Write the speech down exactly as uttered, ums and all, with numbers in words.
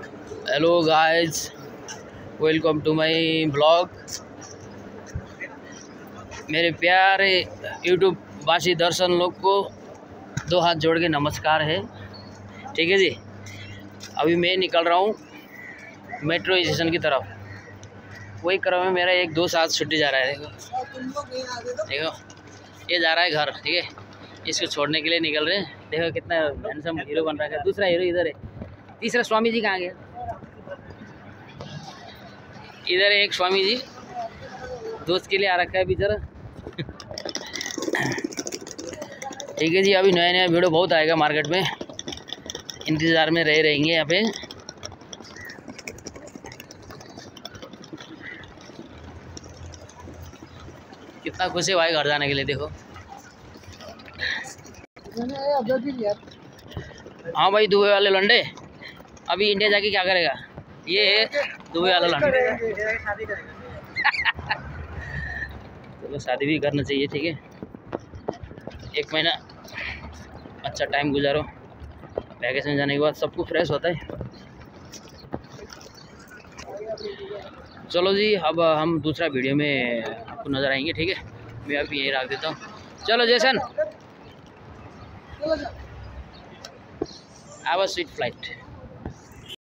Hello guys, welcome to my blog. मेरे प्यारे YouTube वासी दर्शन लोग को दो हाथ जोड़ के नमस्कार है। ठीक है जी, अभी मैं निकल रहा हूँ मेट्रो स्टेशन की तरफ। वही क्रम में मेरा एक दोस्त आज छुट्टी जा रहा है। देखो देखो ये जा रहा है घर। ठीक है, इसको छोड़ने के लिए निकल रहे हैं। देखो कितना हैंडसम हीरो बन रहा है। दूसरा हीरो इधर है। तीसरा स्वामी जी कहाँ गया? इधर है एक स्वामी जी, दोस्त के लिए आ रखा है बेचारा। ठीक है जी, अभी नया नया वीडियो बहुत आएगा मार्केट में, इंतज़ार में रह रहेंगे यहाँ पे। कितना खुश है भाई घर जाने के लिए। देखो हाँ भाई, दुबई वाले लंडे अभी इंडिया जाके क्या करेगा? ये है दुबई वाला लंडे। तो शादी भी करना चाहिए। ठीक है, एक महीना अच्छा टाइम गुजारो। वैकेशन जाने के बाद सब कुछ फ्रेश होता है। चलो जी, अब हम दूसरा वीडियो में आपको नज़र आएंगे। ठीक है, मैं अभी यही रख देता हूँ। चलो जैसन, हैव अ स्वीट फ्लाइट।